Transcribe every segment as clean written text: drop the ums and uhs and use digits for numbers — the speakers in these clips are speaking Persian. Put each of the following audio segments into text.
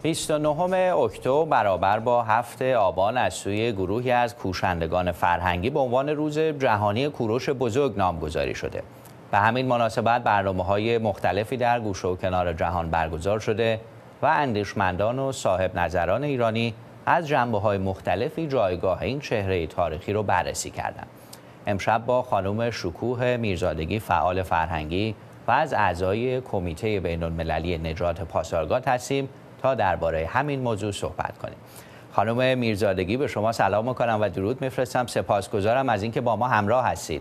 29 اکتبر برابر با 7 آبان از سوی گروهی از کوشندگان فرهنگی به عنوان روز جهانی کوروش بزرگ نامگذاری شده. به همین مناسبت برنامه‌های مختلفی در گوشه و کنار جهان برگزار شده و اندیشمندان و صاحب نظران ایرانی از جنبه‌های مختلفی جایگاه این چهره تاریخی رو بررسی کردند. امشب با خانم شکوه میرزادگی فعال فرهنگی و از اعضای کمیته بین‌المللی نجات پاسارگاد هستیم تا درباره همین موضوع صحبت کنیم. خانم میرزادگی، به شما سلام می‌کنم و درود می‌فرستم. سپاسگزارم از اینکه با ما همراه هستید.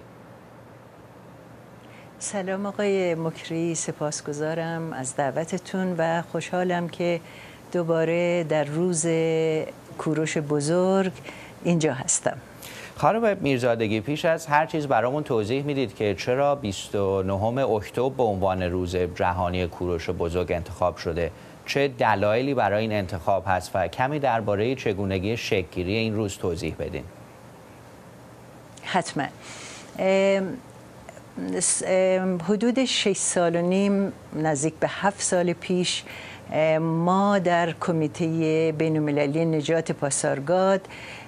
سلام آقای مکری، سپاسگزارم از دعوتتون و خوشحالم که دوباره در روز کوروش بزرگ اینجا هستم. خانم میرزادگی، پیش از هر چیز برامون توضیح میدید که چرا 29 اکتبر به عنوان روز جهانی کوروش بزرگ انتخاب شده؟ چه دلایلی برای این انتخاب هست و کمی درباره چگونگی شکل‌گیری این روز توضیح بدین؟ حتما. حدود 6 سال و نیم، نزدیک به 7 سال پیش، ما در کمیته بین‌المللی نجات پاسارگاد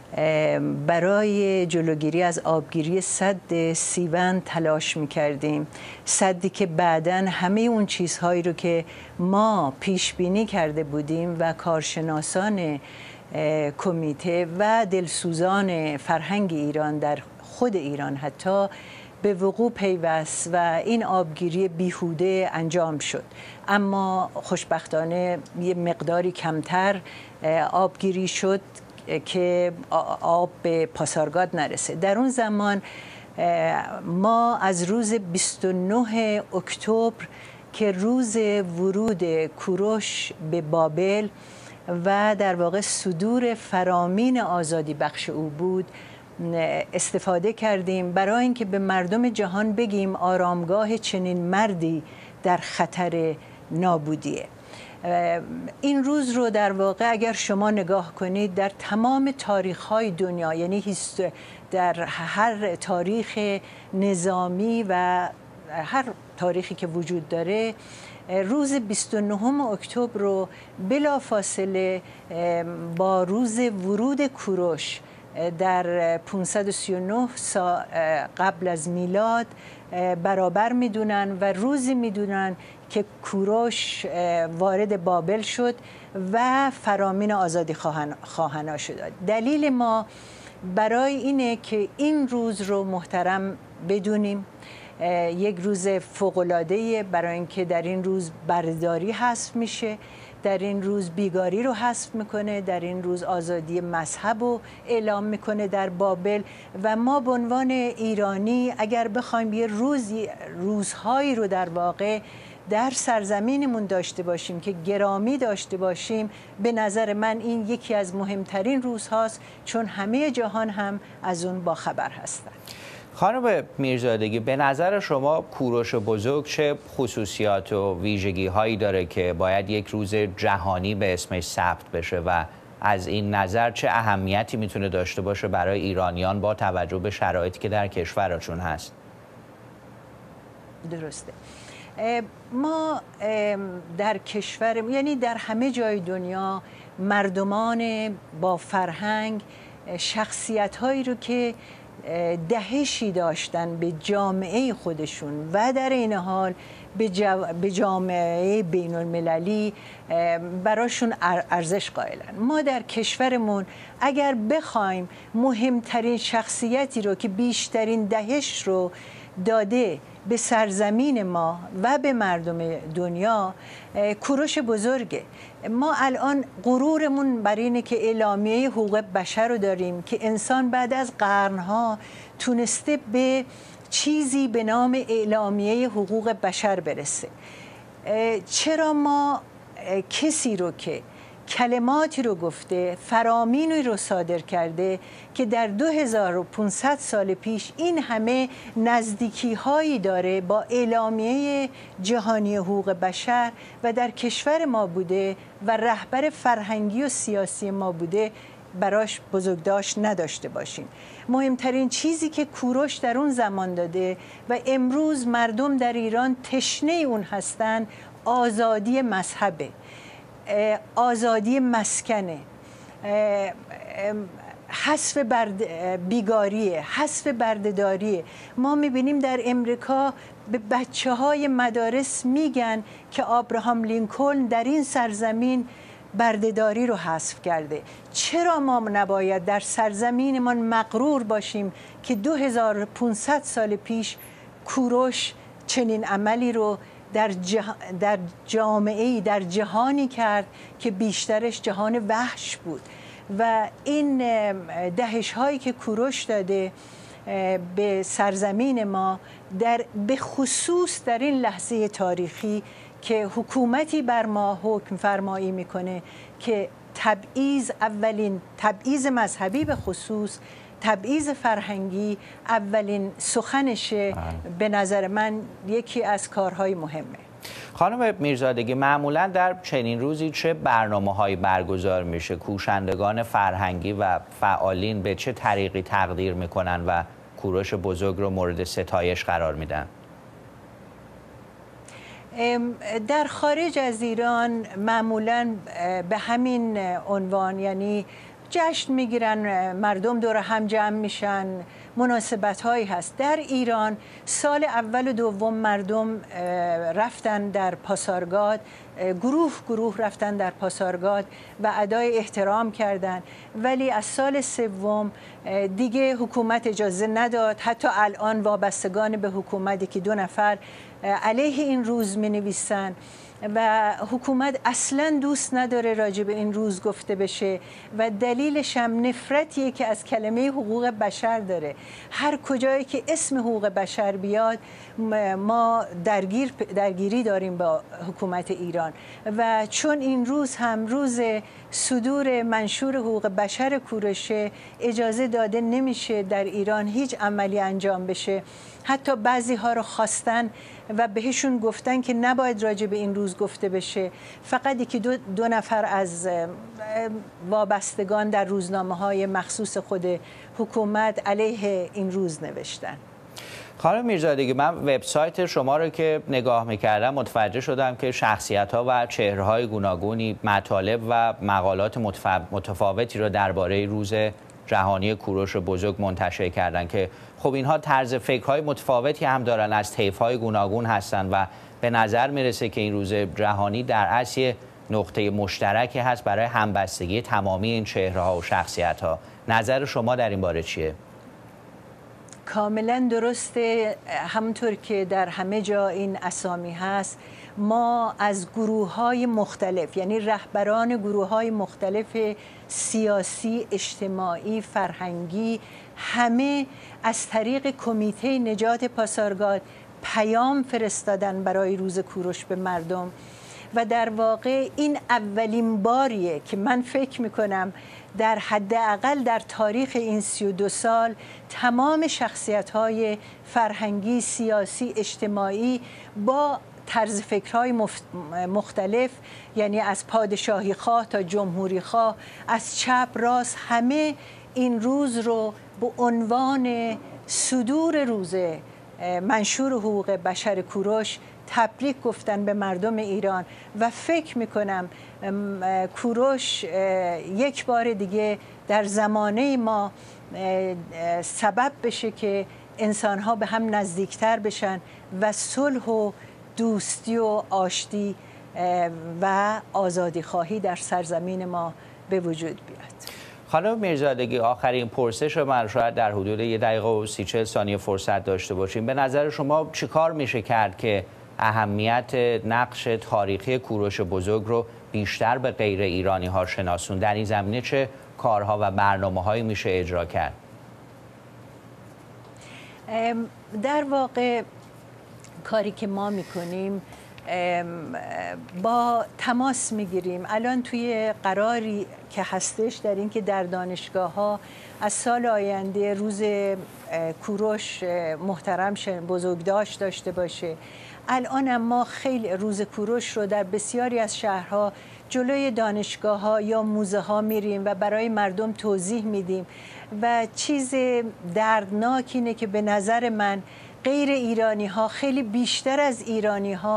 برای جلوگیری از آبگیری سد سیون تلاش می‌کردیم. سدی که بعداً همه اون چیزهایی رو که ما پیش بینی کرده بودیم و کارشناسان کمیته و دلسوزان فرهنگ ایران در خود ایران حتی به وقوع پیوست و این آبگیری بیهوده انجام شد. اما خوشبختانه یه مقداری کمتر آبگیری شد که آب به پاسارگاد نرسه. در اون زمان ما از روز 29 اکتبر که روز ورود کوروش به بابل و در واقع صدور فرامین آزادی بخش او بود استفاده کردیم برای اینکه به مردم جهان بگیم آرامگاه چنین مردی در خطر نابودیه. این روز رو در واقع اگر شما نگاه کنید در تمام تاریخ‌های دنیا، یعنی در هر تاریخ نظامی و هر تاریخی که وجود داره، روز 29 اکتبر رو بلافاصله با روز ورود کوروش در 539 سال قبل از میلاد برابر میدونن و روزی میدونن که کوروش وارد بابل شد و فرامین آزادی خواهانها شد. دلیل ما برای اینه که این روز رو محترم بدونیم. یک روز فوق‌العاده‌ایه برای اینکه در این روز بردهداری حذف میشه، در این روز بیگاری رو حذف میکنه، در این روز آزادی مذهب رو اعلام میکنه در بابل و ما به عنوان ایرانی اگر بخوایم یه روزهایی رو در واقع در سرزمینمون داشته باشیم که گرامی داشته باشیم، به نظر من این یکی از مهمترین روزهاست، چون همه جهان هم از اون باخبر هستن. خانم میرزادگی، به نظر شما کوروش بزرگ چه خصوصیات و ویژگی هایی داره که باید یک روز جهانی به اسمش ثبت بشه و از این نظر چه اهمیتی میتونه داشته باشه برای ایرانیان با توجه به شرایطی که در کشورشون هست؟ درسته. ما در کشور، یعنی در همه جای دنیا، مردمان با فرهنگ، شخصیت هایی رو که دهشی داشتن به جامعه خودشون و در این حال به جامعه بین المللی براشون ارزش قائلن. ما در کشورمون اگر بخوایم مهمترین شخصیتی رو که بیشترین دهش رو داده به سرزمین ما و به مردم دنیا، کوروش بزرگه. ما الان غرورمون بر اینه که اعلامیه حقوق بشر رو داریم که انسان بعد از قرنها تونسته به چیزی به نام اعلامیه حقوق بشر برسه. چرا ما کسی رو که کلماتی رو گفته، فرامینی رو صادر کرده که در 2500 سال پیش این همه نزدیکی هایی داره با اعلامیه جهانی حقوق بشر و در کشور ما بوده و رهبر فرهنگی و سیاسی ما بوده، براش بزرگداشت نداشته باشیم؟ مهمترین چیزی که کوروش در اون زمان داده و امروز مردم در ایران تشنه اون هستن، آزادی مذهبه. آزادی مسکنه، حذف بیگاریه، حذف بردهداریه. ما میبینیم در امریکا به بچه های مدارس میگن که آبراهام لینکلن در این سرزمین بردهداری رو حذف کرده. چرا ما نباید در سرزمینمان مغرور باشیم که 2500 سال پیش کوروش چنین عملی رو در جامعه‌ای، در جهانی کرد که بیشترش جهان وحش بود و این دهش هایی که کوروش داده به سرزمین ما به خصوص در این لحظه تاریخی که حکومتی بر ما حکم فرمایی میکنه که اولین تبعیض مذهبی به خصوص تبعیض فرهنگی اولین سخنشه، به نظر من یکی از کارهای مهمه. خانم میرزادگی، معمولا در چنین روزی چه برنامه‌هایی برگزار میشه؟ کوشندگان فرهنگی و فعالین به چه طریقی تقدیر میکنن و کوروش بزرگ رو مورد ستایش قرار میدن؟ در خارج از ایران معمولا به همین عنوان، یعنی جشن میگیرن، مردم دور هم جمع میشن، مناسبت هایی هست. در ایران سال اول و دوم مردم رفتن در پاسارگاد، گروه رفتن در پاسارگاد و ادای احترام کردن، ولی از سال سوم دیگه حکومت اجازه نداد. حتی الان وابستگان به حکومتی که 2 نفر علیه این روز می نویسن و حکومت اصلا دوست نداره راجع به این روز گفته بشه و دلیلش هم نفرتیه که از کلمه حقوق بشر داره. هر کجایی که اسم حقوق بشر بیاد ما درگیری داریم با حکومت ایران و چون این روز هم روز صدور منشور حقوق بشر کوروشه، اجازه داده نمیشه در ایران هیچ عملی انجام بشه. حتی بعضی ها رو خواستن و بهشون گفتن که نباید راجع به این روز گفته بشه. فقط یکی دو نفر از وابستگان در روزنامه‌های مخصوص خود حکومت علیه این روز نوشتن. خانم میرزادگی، من وبسایت شما رو که نگاه میکردم متوجه شدم که شخصیت‌ها و چهره‌های گوناگونی مطالب و مقالات متفاوتی رو درباره روز جهانی کوروش بزرگ منتشر کردن که خب اینها طرز فکرهای متفاوتی هم دارن، از طیف‌های گوناگون هستن و به نظر میرسه که این روز جهانی در اصل نقطه مشترکی هست برای همبستگی تمامی این چهره‌ها و شخصیت‌ها. نظر شما در این باره چیه؟ کاملا درسته. همونطور که در همه جا این اسامی هست، ما از گروه‌های مختلف، یعنی رهبران گروه‌های مختلف سیاسی، اجتماعی، فرهنگی، همه از طریق کمیته نجات پاسارگاد پیام فرستادن برای روز کوروش به مردم و در واقع این اولین باریه که من فکر میکنم در حداقل در تاریخ این 32 سال تمام شخصیت‌های فرهنگی، سیاسی، اجتماعی با طرز فکرهای مختلف، یعنی از پادشاهی خواه تا جمهوری خواه، از چپ راست، همه این روز رو به عنوان صدور روز منشور حقوق بشر کوروش تبریک گفتن به مردم ایران و فکر میکنم کوروش یک بار دیگه در زمانه ما سبب بشه که انسانها به هم نزدیکتر بشن و صلح و دوستی و آشتی و آزادی خواهی در سرزمین ما به وجود بیاد. خانم میرزادگی، آخرین پرسش رو من شاید در حدود 1 دقیقه و 30-40 ثانیه فرصت داشته باشیم. به نظر شما چیکار میشه کرد که اهمیت نقش تاریخی کوروش بزرگ رو بیشتر به غیر ایرانی ها شناسون؟ در این زمینه چه کارها و برنامه هایی میشه اجرا کرد؟ در واقع کاری که ما میکنیم با تماس میگیریم. الان توی قراری که هستش در این که در دانشگاه ها از سال آینده روز کوروش محترم بزرگداشت داشته باشه. الان ما خیلی روز کوروش رو در بسیاری از شهرها جلوی دانشگاه ها یا موزه ها میریم و برای مردم توضیح میدیم و چیز دردناک اینه که به نظر من غیر ایرانی ها خیلی بیشتر از ایرانی ها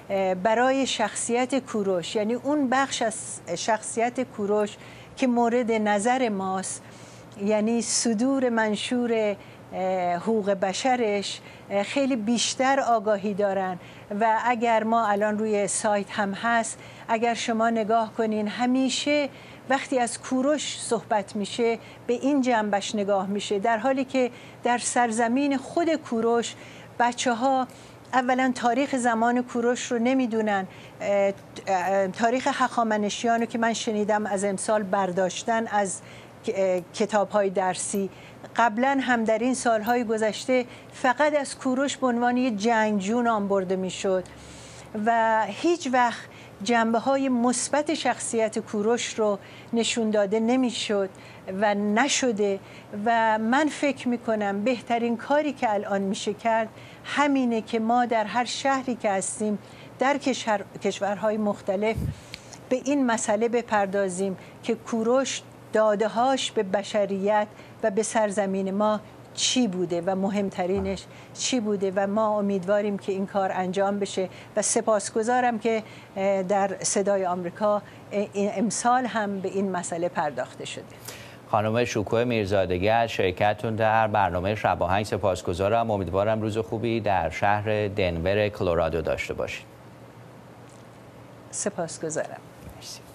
برای شخصیت کوروش، یعنی اون بخش از شخصیت کوروش که مورد نظر ماست، یعنی صدور منشور حقوق بشرش خیلی بیشتر آگاهی دارن و اگر ما الان روی سایت هم هست، اگر شما نگاه کنین همیشه وقتی از کوروش صحبت میشه به این جنبش نگاه میشه، در حالی که در سرزمین خود کوروش بچه ها اولا تاریخ زمان کوروش رو نمیدونن. تاریخ هخامنشیان رو که من شنیدم از امسال برداشتن از کتاب‌های درسی، قبلا هم در این سالهای گذشته فقط از کوروش به عنوان یه جنگجو نام برده میشد و هیچ وقت جنبه‌های مثبت شخصیت کوروش رو نشون داده نمیشد و نشده. و من فکر میکنم بهترین کاری که الان میشه کرد همینه که ما در هر شهری که هستیم در کشورهای مختلف به این مسئله بپردازیم که کوروش داده‌هاش به بشریت و به سرزمین ما چی بوده و مهمترینش چی بوده و ما امیدواریم که این کار انجام بشه و سپاسگزارم که در صدای آمریکا امسال هم به این مسئله پرداخته شده. خانم شکوه میرزادگی از شرکتتون در برنامه شب آهنگ سپاسگزارم. امیدوارم روز خوبی در شهر دنور کلرادو داشته باشید. سپاسگزارم. مرسی.